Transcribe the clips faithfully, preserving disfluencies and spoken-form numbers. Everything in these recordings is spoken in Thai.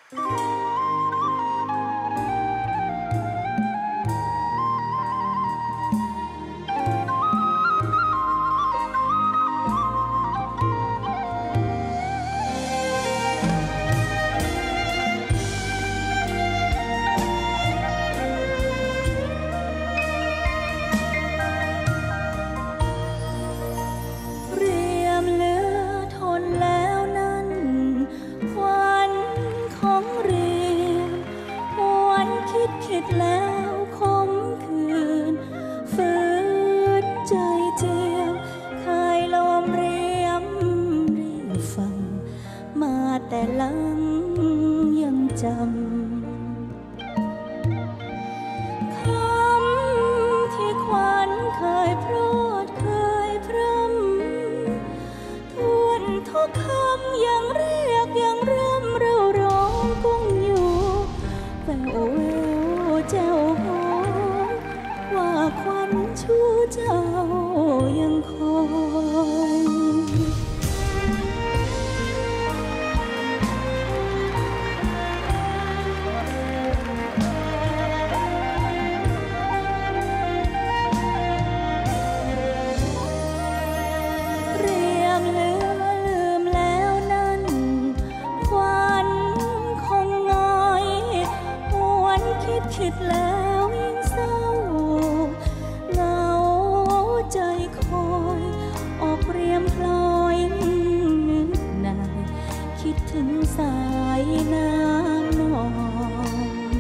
คิดแล้วคมคืนฝืนใจเจียมเคยลมเรียมเรียฟังมาแต่ลังยังจำคำที่ขวัญเคยพรอดเคยพรำทวนทุกคำยังเรียกยังร่ำเราร้องกุ้งอยู่แววแววเจ้าหอมว่าควันชูเจ้ายังคอยเรียมเลือลืมแล้วนั้นควันคงน้อยหวนคิดคิดแล้วยิ่งเศร้าเหงาใจคอยออกเรียมพลอยนึกนายคิดถึงสายน้ำนอง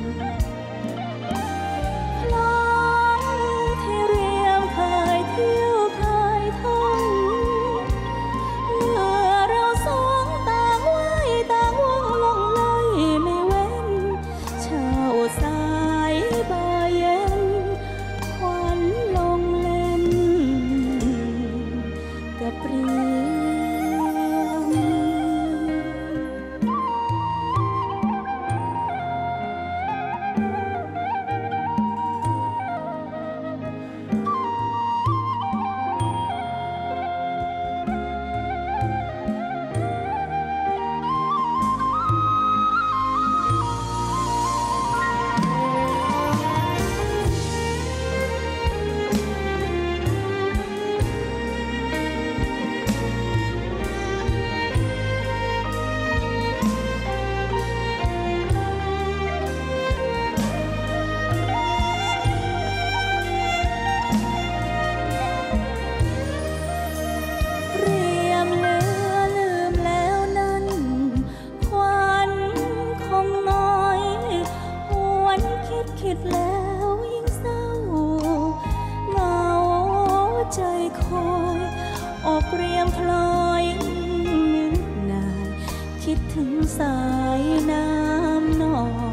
คลองที่เรียมเคยเที่ยวเคยท่องเมื่อเราสองต่างไว้ต่างว่องลงเลยไม่เว้นเช้าสายบ่ายเย็นควันลงเล่นกับเรียม คิดแล้วยิ่งเศร้าเหงาใจคอยออกเรียมพลอยนึกนายคิดถึงสายน้ำนอง